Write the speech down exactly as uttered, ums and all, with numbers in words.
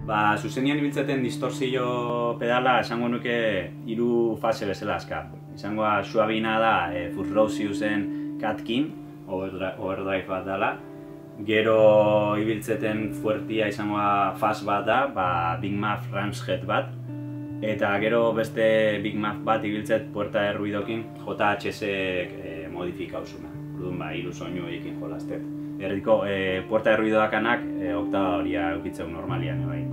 Ba, zuzenian ibiltzeten distorsio pedala esango nuke hiru fase bezala azka. Izango suabina da e, Furrosiusen Catkin, overdrive bat dela. Gero ibiltzeten fuertia izango fast bat da, ba, Big Muff Ramshead bat. Eta gero beste Big Muff bat ibiltzet puerta de ruidokin J H S-ek e, modifikauzuna. Orduan ba, hiru soinu ekin jolaztet. Erdiko, e, puerta de ruidoakanak e, oktaba horia eukitzeu normalian, bai.